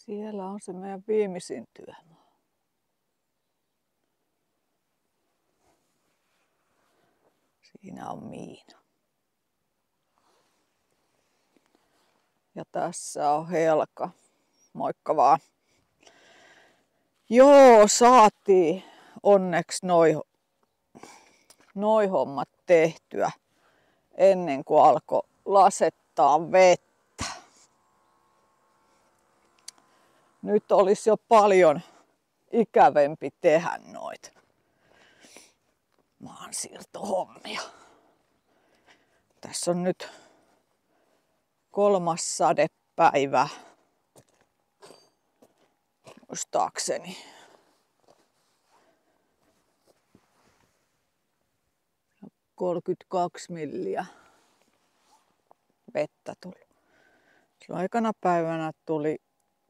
Siellä on se meidän viimeisin työmaa. Siinä on Miina. Ja tässä on Helka. Moikka vaan. Joo, saatiin onneksi noi hommat tehtyä ennen kuin alkoi lasettaa vettä. Nyt olisi jo paljon ikävempi tehdä noita maansiirtohommia. Tässä on nyt 3. sadepäivä, muistaakseni. Ja 32 milliä vettä tuli. Silloin aikana päivänä tuli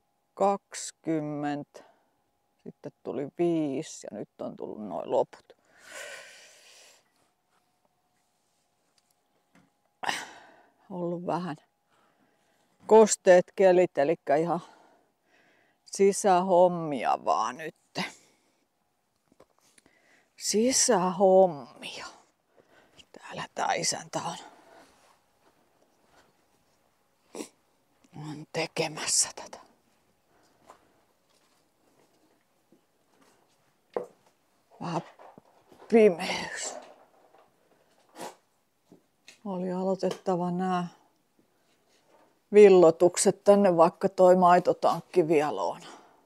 20, sitten tuli 5 ja nyt on tullut noin loput. Ollut vähän kosteet kelit, eli ihan sisähommia vaan nyt. Sisähommia. Täällä tää isäntä on tekemässä tätä. Vähän pimeys. Oli aloitettava nämä villotukset tänne, vaikka toi maitotankki vielä on.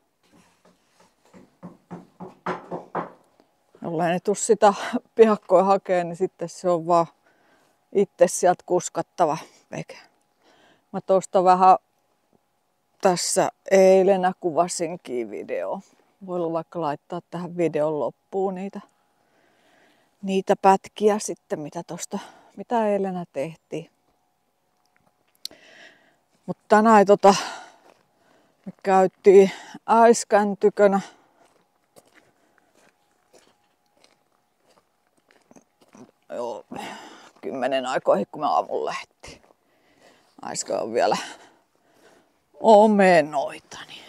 Jollei ne tuu sitä piakkoa hakee, niin sitten se on vaan itse sieltä kuskattava veke. Mä tosta vähän tässä eilenä kuvasinkin video. Voi vaikka laittaa tähän videon loppuun niitä pätkiä sitten, mitä eilenä tehtiin. Mutta tänään me käytiin äiskän tykönä. Joo, 10 aikoihin, kun me aamulla lähdettiin. Äiskä on vielä omenoita, niin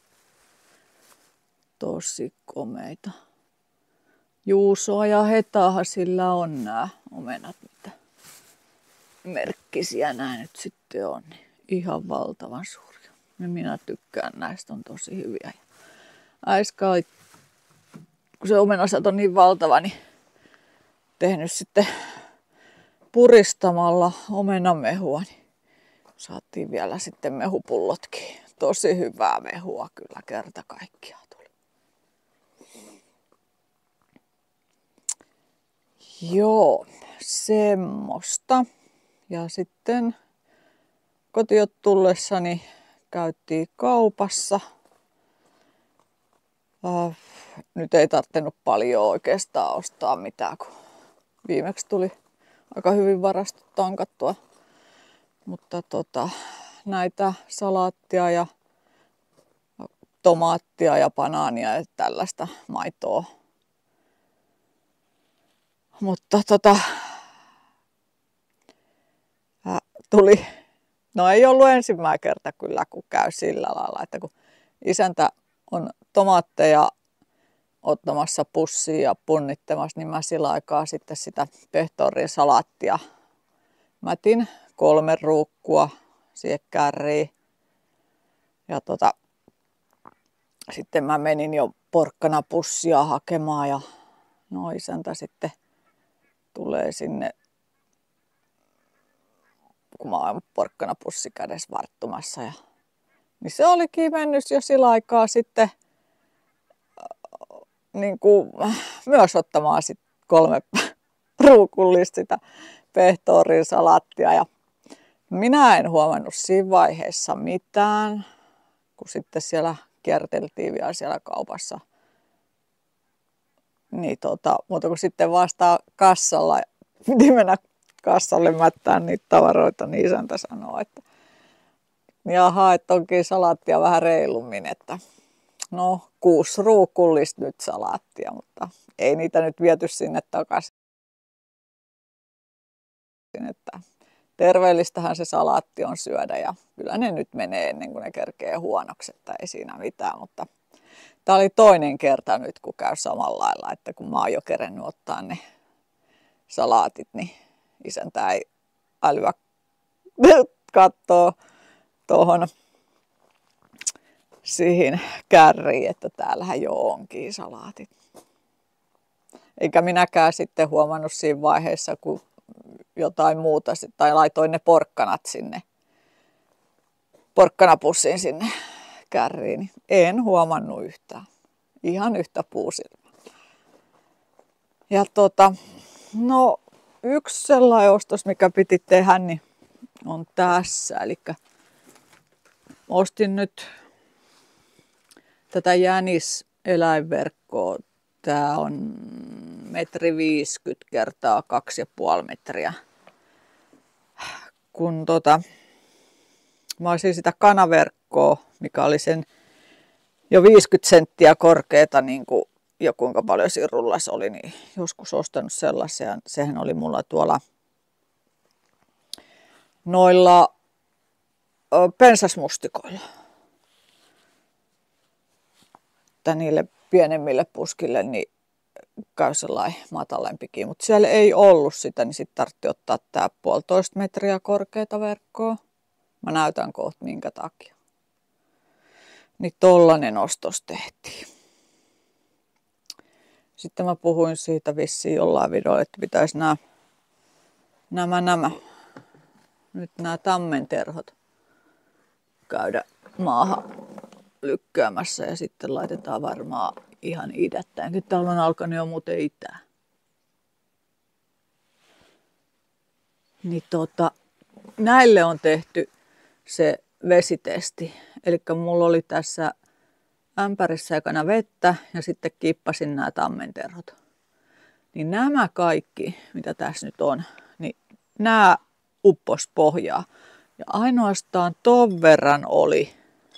tosi komeita. Juusoa ja hetaahan sillä on nämä omenat, mitä merkkisiä nämä nyt sitten on. Niin ihan valtavan suuria. Ja minä tykkään näistä, on tosi hyviä. Äiskä oli, kun se omenasat on niin valtava, niin tehnyt sitten puristamalla omenamehua, niin saatiin vielä sitten mehupullotkin. Tosi hyvää mehua kyllä kerta kaikkiaan tuli. Joo, semmoista. Ja sitten kotiin tullessani käytiin kaupassa. Nyt ei tarvinnut paljon oikeastaan ostaa mitään, kun viimeksi tuli aika hyvin varastot tankattua. Mutta näitä salaattia ja tomaattia ja banaania ja tällaista maitoa. Mutta tuli, no ei ollut ensimmäinen kerta kyllä, kun käy sillä lailla, että kun isäntä on tomaatteja ottamassa pussiin ja punnittamassa, niin mä sillä aikaa sitten sitä pehtorin salaattia mätin 3 ruukkua siihen kärriin. Ja sitten mä menin jo porkkanapussia hakemaan ja no isäntä sitten tulee sinne, kun mä oon porkkanapussi kädessä varttumassa. Niin se olikin mennyt jo sillä aikaa sitten niin kuin, myös ottamaan sit 3 ruukullista sitä pehtorin salaattia. Ja minä en huomannut siinä vaiheessa mitään, kun sitten siellä kierteltiin vielä siellä kaupassa. Niin muuta kuin sitten vasta kassalla, piti mennä kassalle mättään niitä tavaroita, niin isäntä sanoo, että jaha, että onkin salaattia vähän reilummin, että no 6 ruukullista nyt salaattia, mutta ei niitä nyt viety sinne takaisin, että terveellistähän se salaatti on syödä ja kyllä ne nyt menee ennen kuin ne kerkee huonoksi, että ei siinä mitään, mutta tämä oli toinen kerta nyt, kun käy samalla lailla, että kun mä oon jo kerennyt ottaa ne salaatit, niin isäntä ei älyä kattoo tuohon siihen kärriin, että täällähän jo onkin salaatit. Eikä minäkään sitten huomannut siinä vaiheessa, kun jotain muuta, tai laitoin ne porkkanat sinne, porkkanapussiin sinne kärriin, niin en huomannut yhtään. Ihan yhtä puusilmää. Ja no yksi sellainen ostos, mikä piti tehdä, niin on tässä. Eli ostin nyt tätä jäniseläinverkkoa. Tää on 1,50 metriä kertaa 2,5 metriä. Kun mä olisin sitä kanaverkkoa, mikä oli sen jo 50 senttiä korkeata, niin kuin jo kuinka paljon siinä rullassa oli, niin joskus ostanut sellaisen. Sehän oli mulla tuolla noilla pensasmustikoilla. Että niille pienemmille puskille niin käy sellainen matalempikin, mutta siellä ei ollut sitä, niin sitten tarvitsi ottaa tää 1,5 metriä korkeata verkkoa. Mä näytän kohta minkä takia. Niin tollanen ostos tehtiin. Sitten mä puhuin siitä vissiin jollain videolla, että pitäisi nyt nämä tammenterhot käydä maahan lykkäämässä ja sitten laitetaan varmaan ihan idättäinkin. Täällä on alkanut jo muuten itää. Niin näille on tehty se vesitesti. Eli mulla oli tässä ämpärissä ekana vettä ja sitten kippasin nämä tammenterhot. Niin nämä kaikki, mitä tässä nyt on, niin nämä uppos pohjaa. Ja ainoastaan ton verran oli,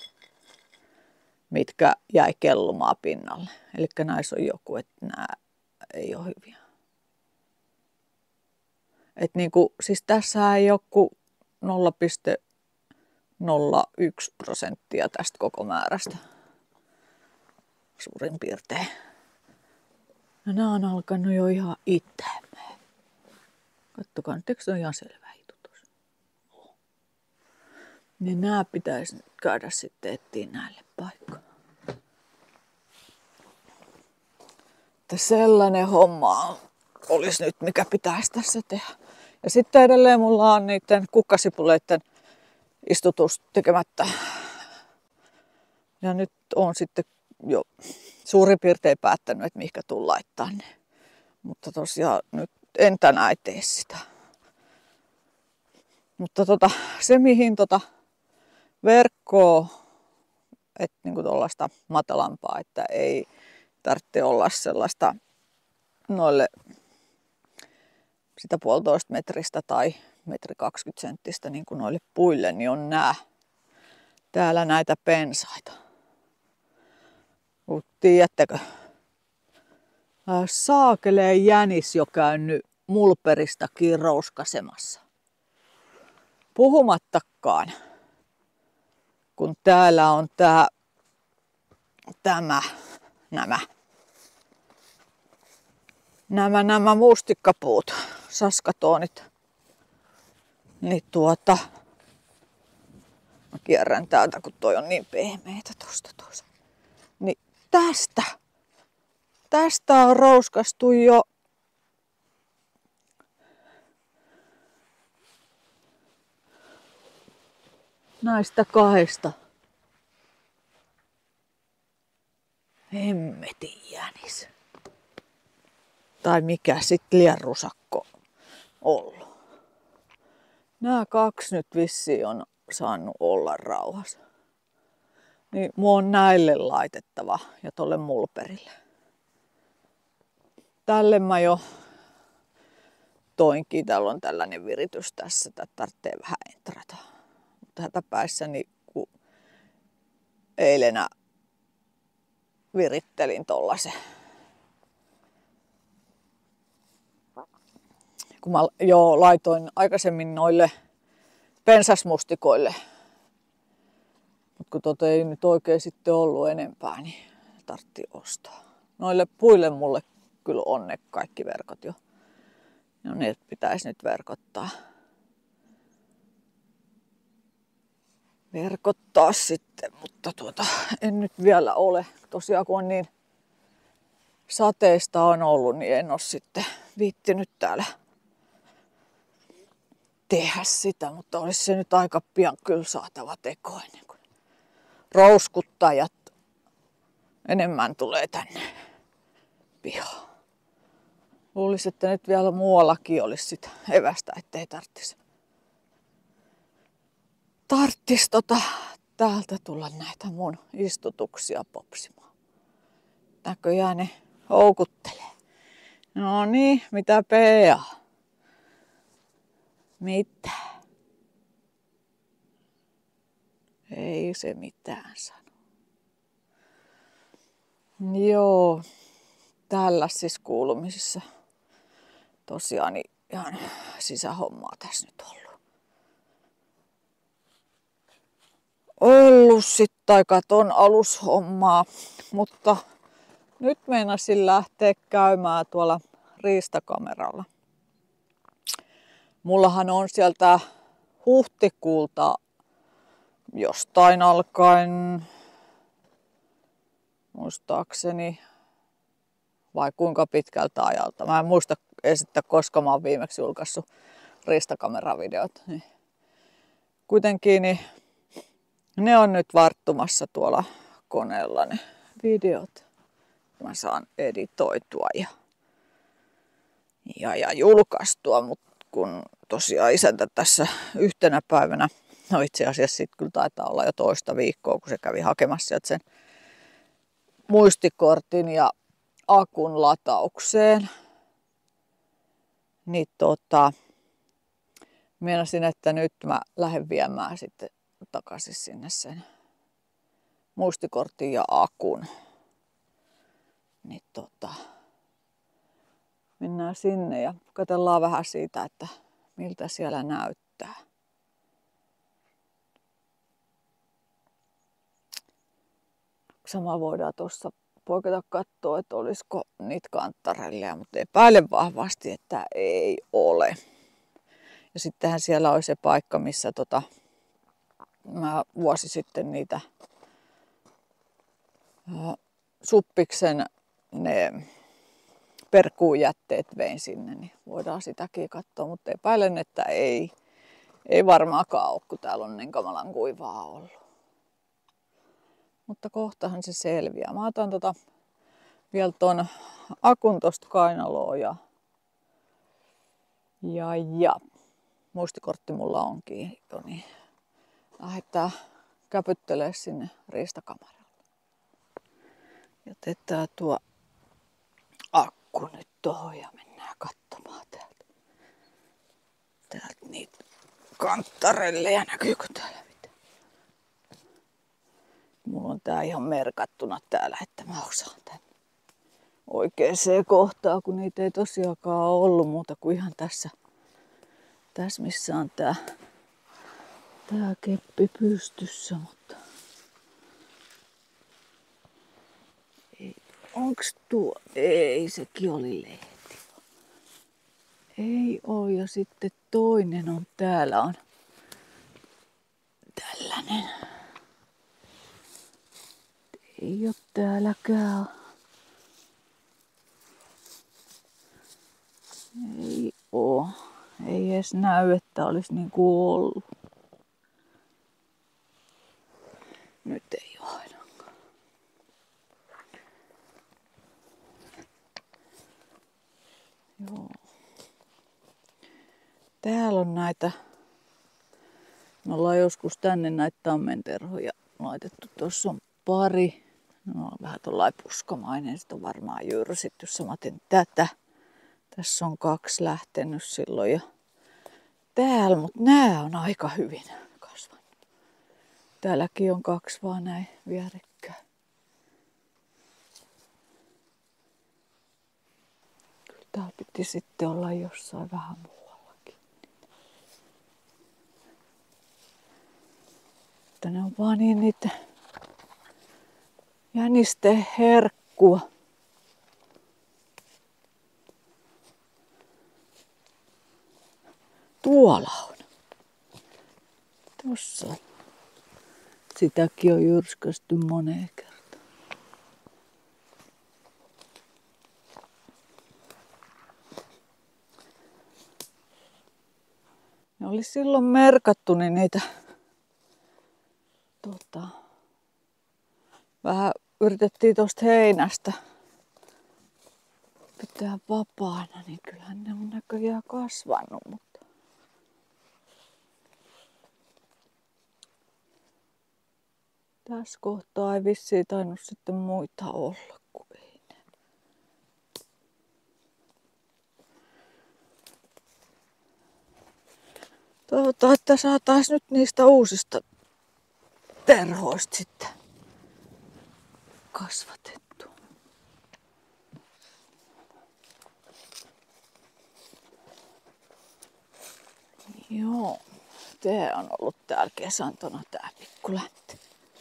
mitkä jäi kellumaan pinnalle. Eli näissä on joku, että nämä ei ole hyviä. Et niinku, siis tässä ei ole kuin 0,01% tästä koko määrästä. Suurin piirtein. No nämä on alkanut jo ihan itämään. Kattokaa nyt, eikö se ole ihan selvä hitutus? Niin nämä pitäisi nyt käydä sitten etsiä näille paikkaan. Että sellainen homma olisi nyt, mikä pitäisi tässä tehdä. Ja sitten edelleen mulla on niiden kukkasipuleiden istutus tekemättä. Ja nyt on sitten jo suurin piirtein päättänyt, että mihinkä tuun laittaa ne. Mutta tosiaan nyt en tänään tee sitä. Mutta se mihin verkkoa, että niinku tuollaista matalampaa, että ei tarvitse olla sellaista noille sitä 1,5 metristä tai 1,20 metriä niin kuin noille puille, niin on täällä näitä pensaita. Tiedättekö? Saakeleen jänis jo käynyt mulperistakin rouskasemassa. Puhumattakaan, kun täällä on nämä mustikkapuut, saskatoonit. Niin mä kierrän täältä, kun toi on niin pehmeitä tosta. Niin tästä on rouskastu jo näistä kahdesta. Hemmetin jänis. Tai mikä sitten lienrusakko ollut. Nämä kaksi nyt vissiin on saanut olla rauhassa. Niin mua on näille laitettava ja tolle mulperille. Tälle mä jo toinkin. Täällä on tällainen viritys tässä. Tätä tarvitsee vähän entrata. Mutta hätäpäissäni kun eilenä virittelin tollasen. Kun mä jo laitoin aikaisemmin noille pensasmustikoille. Mutta kun ei nyt oikein sitten ollut enempää, niin tarvittiin ostaa. Noille puille mulle kyllä on ne kaikki verkot jo. No ne pitäisi nyt verkottaa. Verkottaa sitten, mutta en nyt vielä ole. Tosiaan kun on niin sateista on ollut, niin en ole sitten viittinyt täällä tehdä sitä, mutta olisi se nyt aika pian kyllä saatava tekoon ennen kuin rouskuttajat enemmän tulee tänne pihaan. Luulisin, että nyt vielä muuallakin olisi sitä evästä, ettei tarvitsisi täältä tulla näitä mun istutuksia popsimaan. Näköjään ne houkuttelee. No niin, mitä Pea? Mitä? Ei se mitään sano. Joo, tällä siis kuulumisissa tosiaan ihan sisähommaa tässä nyt ollut sitten tai katon alushommaa, mutta nyt meinasin lähteä käymään tuolla riistakameralla. Mullahan on sieltä huhtikuulta jostain alkaen, muistaakseni, vai kuinka pitkältä ajalta. Mä en muista esittää, koska mä oon viimeksi julkaissut riistakameravideot. Niin kuitenkin niin ne on nyt varttumassa tuolla koneella ne videot. Mä saan editoitua ja julkaistua, mutta kun tosiaan isäntä tässä yhtenä päivänä, no itse asiassa sitten kyllä taitaa olla jo toista viikkoa, kun se kävi hakemassa sieltä sen muistikortin ja akun lataukseen, niin meinasin, että nyt mä lähden viemään sitten takaisin sinne sen muistikortin ja akun. Niin mennään sinne ja katsellaan vähän siitä, että miltä siellä näyttää. Sama voidaan tuossa poiketa katsoa, että olisiko niitä kanttarelleja, mutta epäilen vahvasti, että ei ole. Ja sittenhän siellä oli se paikka, missä mä vuosi sitten niitä suppiksen ne perkuujätteet vein sinne, niin voidaan sitäkin katsoa, mutta epäilen, että ei varmaankaan ole, kun täällä on niin kamalan kuivaa ollut. Mutta kohtahan se selviää. Mä otan vielä ton akun tosta kainaloa ja muistikortti mulla onkin jo, niin lähdetään käpyttelemään sinne riistakameralle. Jätetään tuo akku nyt tohon ja mennään katsomaan täältä niitä kanttarelleja. Näkyykö täällä mitään? Mulla on tää ihan merkattuna täällä, että mä osaan tän oikeaan kohtaan, kun niitä ei tosiaankaan ollut muuta kuin ihan tässä missä on tää keppi pystyssä, mutta ei. Onks tuo? Ei, sekin oli lehti. Ei oo, ja sitten toinen on täällä on tällainen. Ei oo täälläkään. Ei oo. Ei edes näy, että olisi niinku ollut. Nyt ei oo ainakaan. Joo. Täällä on näitä. Me ollaan joskus tänne näitä tammenterhoja laitettu. Tuossa on pari. No on vähän tuollainen puskamainen. Sitten on varmaan jyrsitty samaten tätä. Tässä on 2 lähtenyt silloin ja täällä, mutta nämä on aika hyvin kasvanut. Täälläkin on 2 vaan näin vierekkäin. Kyllä täällä piti sitten olla jossain vähän muuallakin. Että ne on vaan niin niitä jänisten herkkua. Tuolla on. Tossa on. Sitäkin on jyrskästy moneen kertaan. Ne oli silloin merkattu, niin niitä vähän yritettiin tosta heinästä pitää vapaana, niin kyllähän ne on näköjään kasvanut, mutta tässä kohtaa ei vissiin tainnut sitten muita olla kuin ei ne. Toivotaan, että saataisiin nyt niistä uusista terhoista sitten kasvatettua. Joo, tää on ollut täällä kesantona tää pikkuläntti.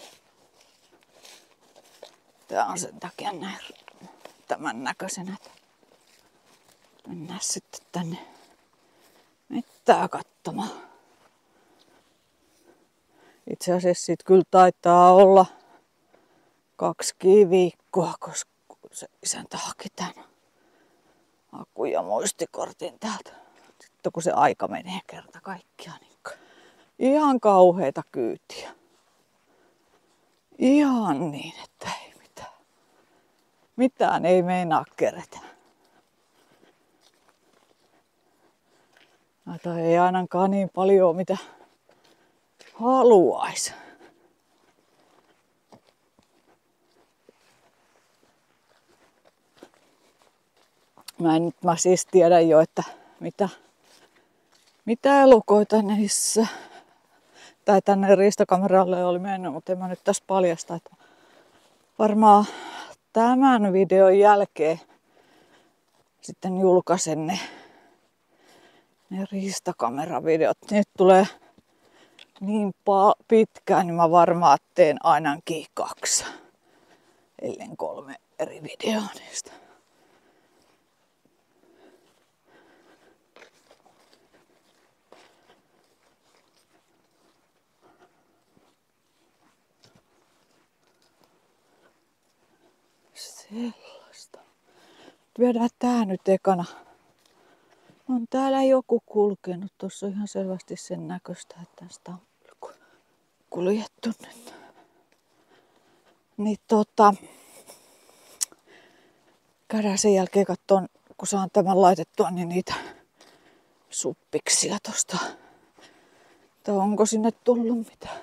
Tää on sen takia näin tämän näköisenä. Mennään sitten tänne mettää katsomaan. Itse asiassa siitä kyllä taitaa olla 2 viikkoa, koska se isäntä haki tän akun ja muistikortin täältä. Sitten kun se aika menee kerta kaikkiaan, niin ihan kauheita kyytiä. Ihan niin, että ei mitään. Mitään ei meinaa kerätä. Tai ei ainakaan niin paljon mitä haluaisi. Mä siis tiedän jo, että mitä elukoita niissä tai tänne riistakameralle oli mennyt, mutta en mä nyt tässä paljasta, että varmaan tämän videon jälkeen sitten julkaisen ne riistakameravideot. Nyt tulee niin pitkään, niin mä varmaan teen ainakin 2, ellen 3 eri videoa niistä. Sellaista. Viedään tää nyt ekana. On täällä joku kulkenut. Tuossa on ihan selvästi sen näköistä, että tästä on kuljettu nyt. Niin käydään sen jälkeen katsomaan, kun saan tämän laitettua, niin niitä suppiksia tosta. Tai onko sinne tullut mitään?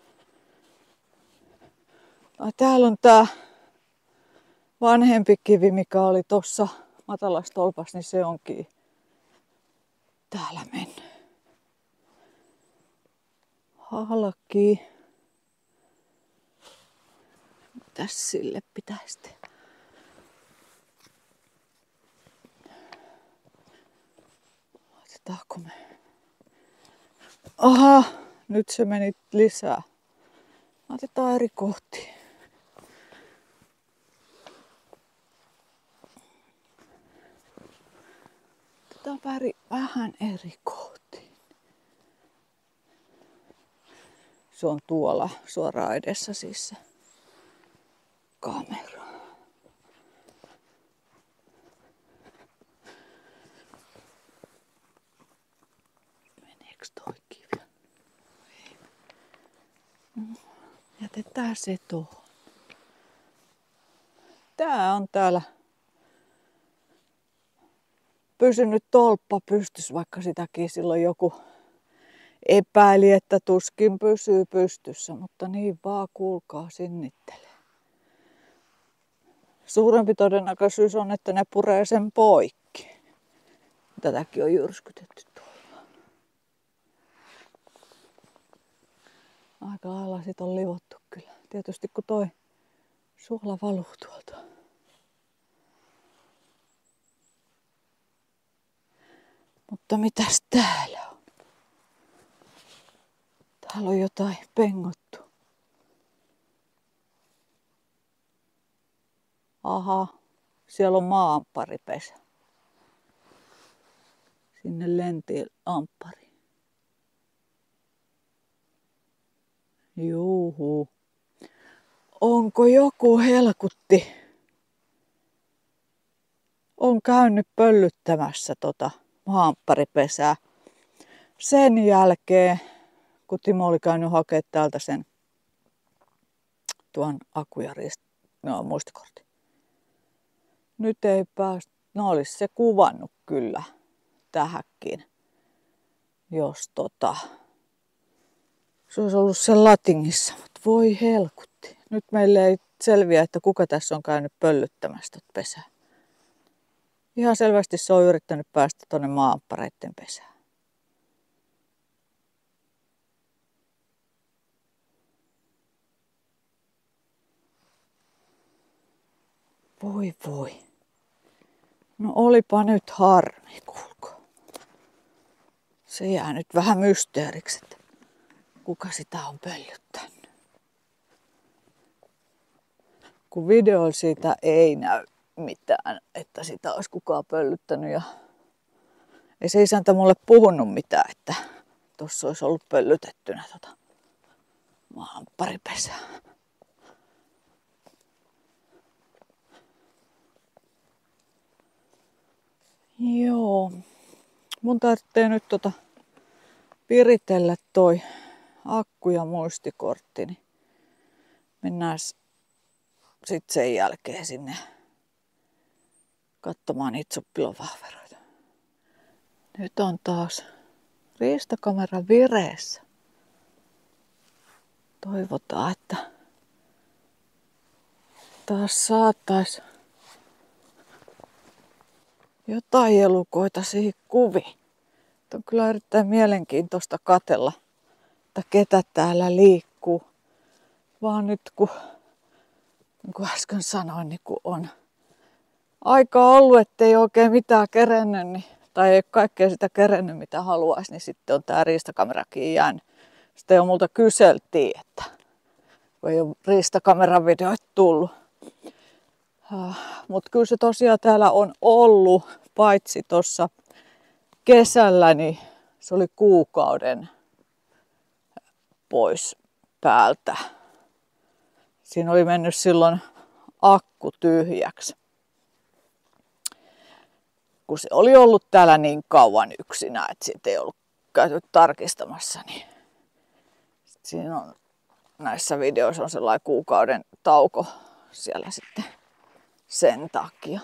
Täällä on tää vanhempi kivi, mikä oli tossa matalassa tolpassa, niin se onkin täällä mennyt. Halki. Mitäs sille pitäisi tehdä? Laitetaanko me? Aha, nyt se meni lisää. Laitetaan eri kohtiin. Otetaan vähän eri kohtiin. Se on tuolla suoraan edessä siis se kamera. Meneekö toi kivi? Ei. Jätetään se tuohon. Tää on täällä pysynyt tolppa pystyssä, vaikka sitäkin silloin joku epäili, että tuskin pysyy pystyssä, mutta niin vaan kuulkaa sinnittelee. Suurempi todennäköisyys on, että ne puree sen poikki. Tätäkin on jyrskytetty tuolla. Aika lailla sit on livottu kyllä. Tietysti kun toi suola valuu tuolta. Mutta mitäs täällä on? Täällä on jotain pengottu. Aha, siellä on maa-ampparipesä. Sinne lentiin amppari. Juhu. Onko joku helkutti? On käynyt pöllyttämässä maa-ampparipesää. Sen jälkeen, kun Timo oli käynyt hakemaan täältä sen tuon Aku ja muistikortin. Nyt ei päästä. No olisi se kuvannut kyllä tähänkin, jos se olisi ollut sen latingissa. Mutta voi helkutti. Nyt meille ei selviä, että kuka tässä on käynyt pöllyttämässä pesää. Ihan selvästi se on yrittänyt päästä tuonne maa-amppareitten pesään. Voi voi. No olipa nyt harmi, kuulko. Se jää nyt vähän mysteeriksi, että kuka sitä on pöllyttänyt. Kun videolla siitä ei näy mitään, että sitä olisi kukaan pöllyttänyt. Ja ei se isäntä mulle puhunut mitään, että tuossa olisi ollut pöllytettynä maa-ampparipesää. Joo. Mun tarvitsee nyt viritellä toi akku ja muistikortti, niin mennään sitten sen jälkeen sinne katsomaan niitä suppilovahveroita. Nyt on taas riistakamera vireessä. Toivotaan, että taas saataisiin jotain elukoita siihen kuviin. On kyllä erittäin mielenkiintoista katsella, että ketä täällä liikkuu. Vaan nyt kun, niin kuin äsken sanoin, niin kun on aikaa ollut, ettei oikein mitään kerennyt, niin, tai ei kaikkea sitä kerennyt mitä haluaisi, niin sitten on tää riistakamerakin jäänyt. Sitten jo multa kyseltiin, että ei ole riistakameran videoita tullut. Mutta kyllä se tosiaan täällä on ollut, paitsi tuossa kesällä, niin se oli kuukauden pois päältä. Siinä oli mennyt silloin akku tyhjäksi. Kun se oli ollut täällä niin kauan yksinä, että siitä ei ollut käyty tarkistamassa, niin siinä on näissä videoissa on sellainen kuukauden tauko siellä sitten sen takia.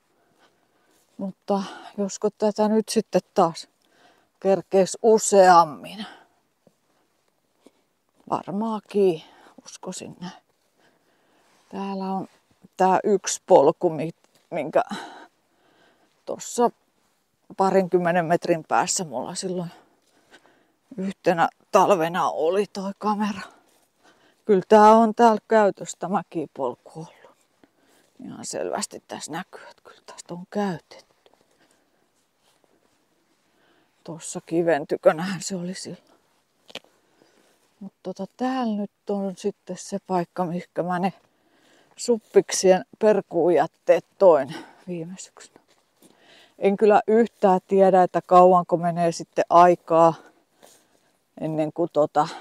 Mutta josko tätä nyt sitten taas kerkeisi useammin. Varmaankin, uskoisin näin. Täällä on tää yksi polku, minkä tuossa 20 metrin päässä mulla silloin yhtenä talvena oli toi kamera. Kyllä tää on täällä käytössä tämä polku ollut. Ihan selvästi tässä näkyy, että kyllä tästä on käytetty. Tuossa kiven tykönähän se oli silloin. Mutta täällä nyt on sitten se paikka, mihinkä mä ne suppiksien perkuujätteet toin viime syksynä. En kyllä yhtään tiedä, että kauanko menee sitten aikaa ennen kuin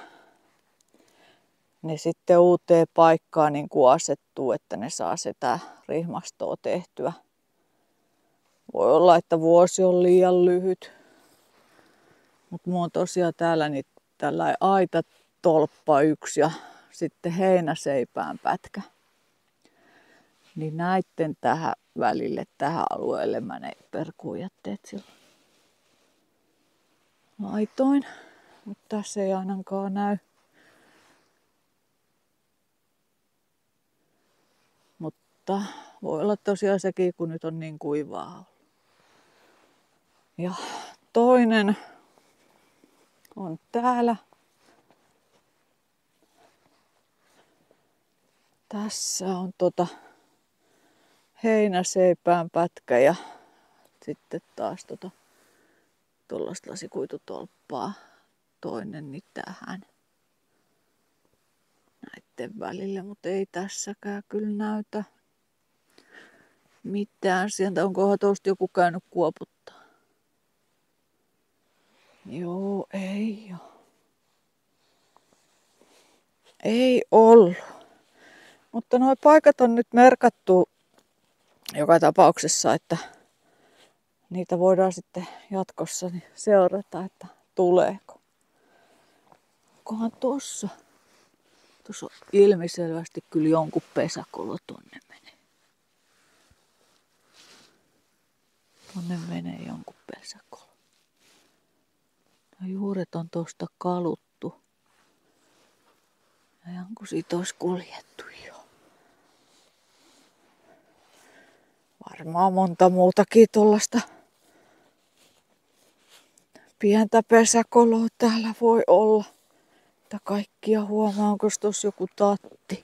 ne sitten uuteen paikkaan niin kuin asettuu, että ne saa sitä rihmastoa tehtyä. Voi olla, että vuosi on liian lyhyt. Mutta mulla on tosiaan täällä niin tällainen aitatolppa yksi ja sitten heinäseipään pätkä. Niin näitten tähän välille, tähän alueelle mä ne perkuujätteet silloin laitoin. Mutta tässä ei ainakaan näy. Mutta voi olla tosiaan sekin, kun nyt on niin kuivaa ollut. Ja toinen on täällä. Tässä on heinäseipään pätkä ja sitten taas tuollaista lasikuitutolppaa. Toinen niin tähän näitten välille, mutta ei tässäkään kyllä näytä. mitään sieltä. Onkohan tuosta joku käynyt kuoputtaa? Joo, ei oo. Ei ollut. Mutta nuo paikat on nyt merkattu joka tapauksessa, että niitä voidaan sitten jatkossa seurata, että tuleeko. Onkohan tuossa? Tuossa on ilmiselvästi kyllä jonkun pesäkolo tonne menee. Tonne menee jonkun pesäkolo. Juuret on tuosta kaluttu. Ja jonkun siitä olisi kuljettu jo. Varmaan monta muutakin tuollaista pientä pesäkoloa täällä voi olla. Että kaikkia huomaa, onko tuossa joku tatti.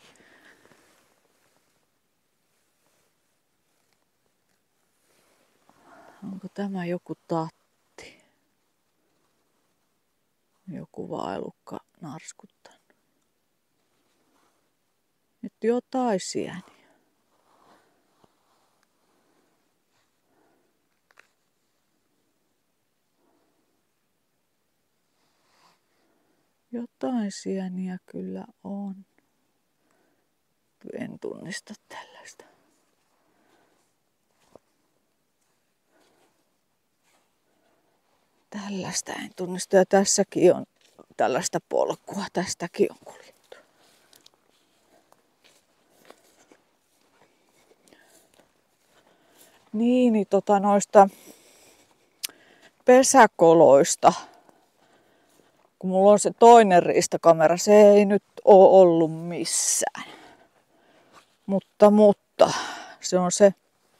Onko tämä joku tatti? Joku vaelukka narskuttanut. Nyt jotain sieniä. Jotain sieniä kyllä on. En tunnista tällaista. Tällaista en tunnista. Ja tässäkin on tällaista polkua. Tästäkin on kuljettu. Niin, noista pesäkoloista. Kun mulla on se toinen riistakamera, se ei nyt ole ollut missään. Mutta se on se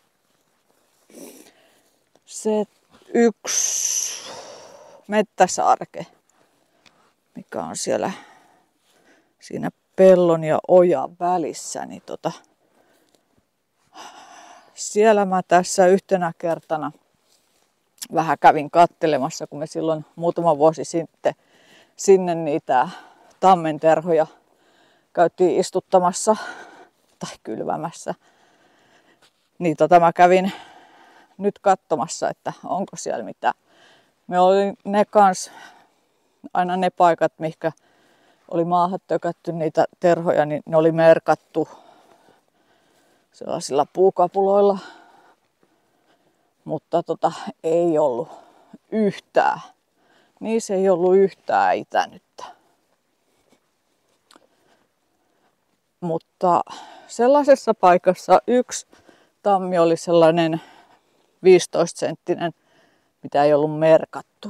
yksi mettäsarke, mikä on siinä pellon ja ojan välissä. Niin siellä mä tässä yhtenä kertana vähän kävin kattelemassa, kun me silloin muutama vuosi sitten sinne niitä tammenterhoja käytiin istuttamassa tai kylvämässä. Niin mä kävin nyt katsomassa, että onko siellä mitään. Me oli aina ne paikat, mihinkä oli maahan tökätty niitä terhoja, niin ne oli merkattu sellaisilla puukapuloilla. Mutta ei ollut yhtään. Niissä ei ollut yhtään itänyttä. Mutta sellaisessa paikassa yksi tammi oli sellainen 15-senttinen, mitä ei ollut merkattu.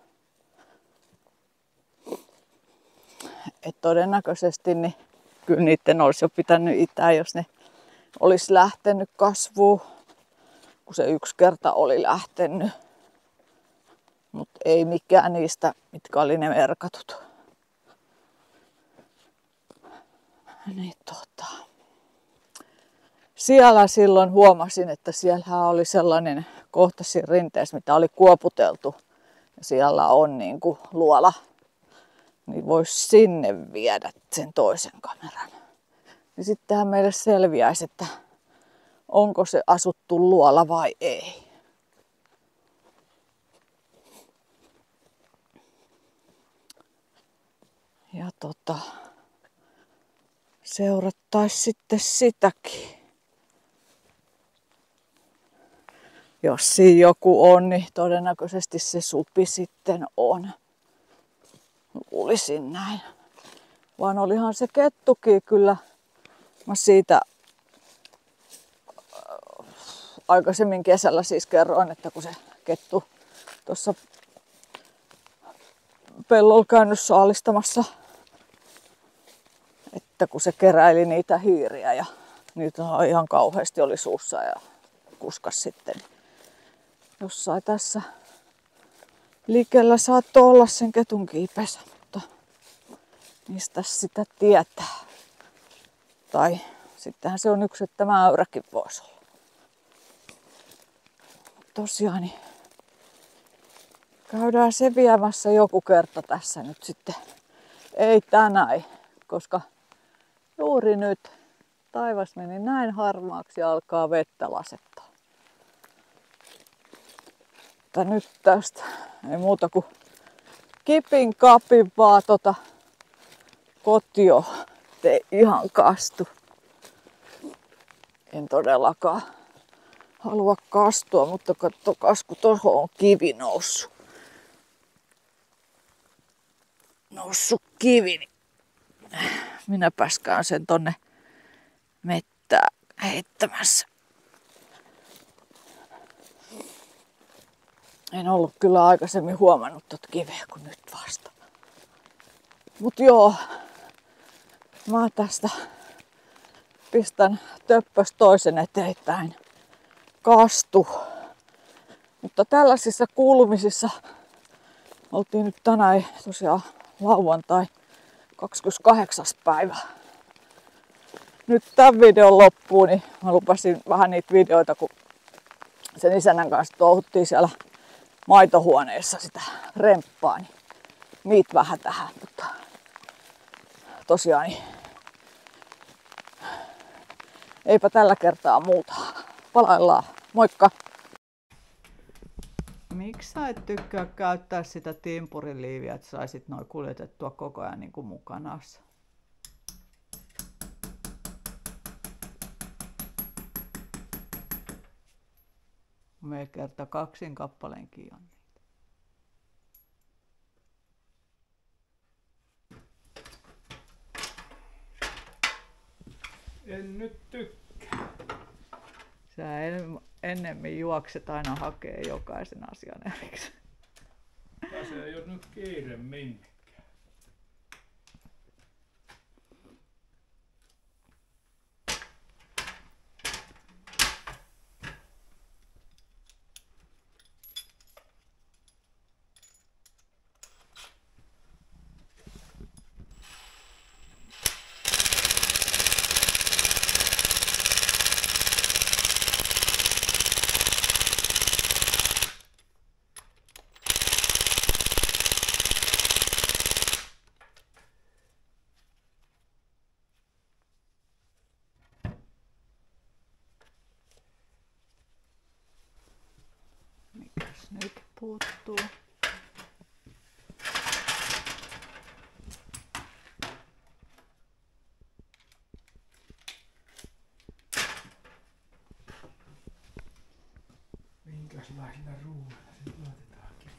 Et todennäköisesti niin kyllä niiden olisi jo pitänyt itää, jos ne olisi lähtenyt kasvuun, kun se yksi kerta oli lähtenyt. Mutta ei mikään niistä, mitkä oli ne merkatut. Niin siellä silloin huomasin, että siellä oli sellainen kohta siinä rinteessä, mitä oli kuoputeltu. Ja siellä on niinku luola. Niin voisi sinne viedä sen toisen kameran. Ja sittenhän meille selviäisi, että onko se asuttu luola vai ei. Ja seurattaisi sitten sitäkin. Jos siinä joku on, niin todennäköisesti se supi sitten on. Luulisin näin. Vaan olihan se kettukin kyllä. Mä siitä aikaisemmin kesällä siis kerroin, että kun se kettu tuossa pellolla käynyt saalistamassa, että kun se keräili niitä hiiriä ja niitä ihan kauheasti oli suussa ja kuskas sitten. Jossain tässä likellä saattoi olla sen ketun kiipesä, mutta mistä sitä tietää. Tai sittenhän se on yksi, että mäyräkin voisi olla. Tosiaan niin käydään se viemässä joku kerta tässä nyt sitten. Ei tänään, koska juuri nyt Taivas meni näin harmaaksi ja alkaa vettä lasettaa. Mutta nyt tästä ei muuta kuin kipin kapin vaan kotio. Ei ihan kastu. En todellakaan halua kastua, mutta katsokas kun tuohon on kivi noussut. Noussut kivi, niin minäpäs käyn sen tonne mettään heittämässä. En ollut kyllä aikaisemmin huomannut tuota kiveä kuin nyt vasta. Mut joo, mä tästä pistän töppös toisen eteenpäin. Kastu. Mutta tällaisissa kuulumisissa oltiin nyt tänään tosiaan lauantai 28. päivä. Nyt tämän videon loppuun, niin mä lupasin vähän niitä videoita, kun sen isännän kanssa touhuttiin siellä maitohuoneessa sitä remppaa, niin niitä vähän tähän. Mutta tosiaan niin eipä tällä kertaa muuta. Palaillaan. Moikka! Miksi sä et tykkää käyttää sitä timpuriliiviä, että saisit noin kuljetettua koko ajan niin kuin mukanasi? Me kerta 2 kappaleenkin on niitä. En nyt tykkää. Sä ennemmin juokset aina hakee jokaisen asian erikseen. Tässä ei ole nyt kiire minnekään. Mikäs nyt puuttuu? Minkälaisilla ruuilla se tuotetaankin?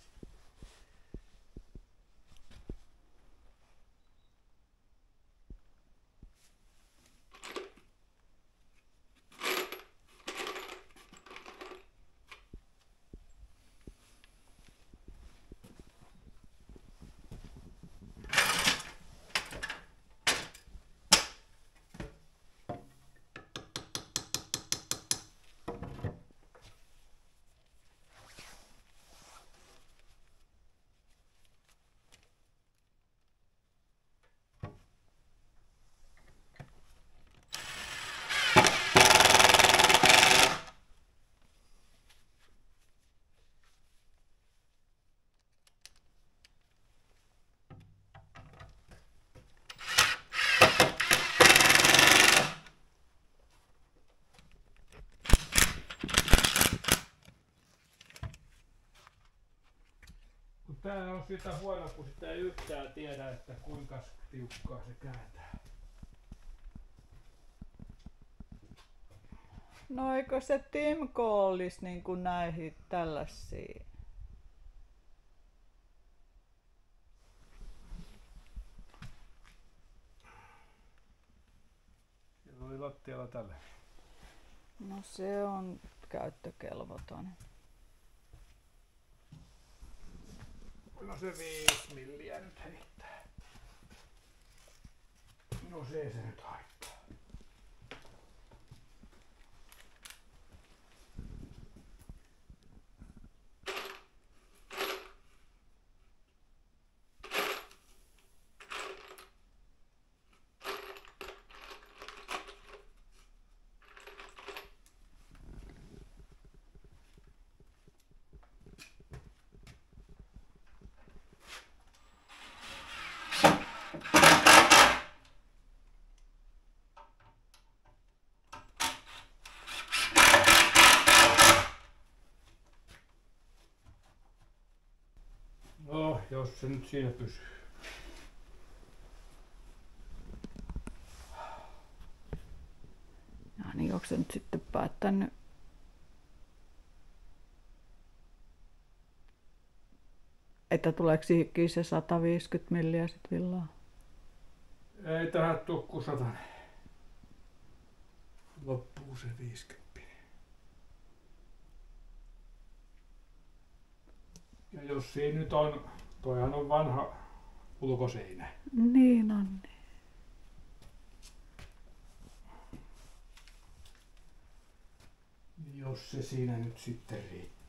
Tää on sitä huono, kun sitä ei yhtään tiedä, että kuinka tiukkaa se kääntää. No eikö se Timko olisi niin kuin näihin tällaisiin? Siellä oli lattialla tällä. No se on käyttökelvoton. No se 5 milliä nyt heittää. No se nyt haittaa. jos se nyt siinä pysyy. Ja niin onko se nyt sitten päättänyt että tuleeko siihenkin se 150 milliä sit villaa? Ei tähän tuu kuin 100. Loppuu se 50. Ja jos siinä nyt on, toihan on vanha ulkoseinä. Niin on. Jos se siinä nyt sitten riittää.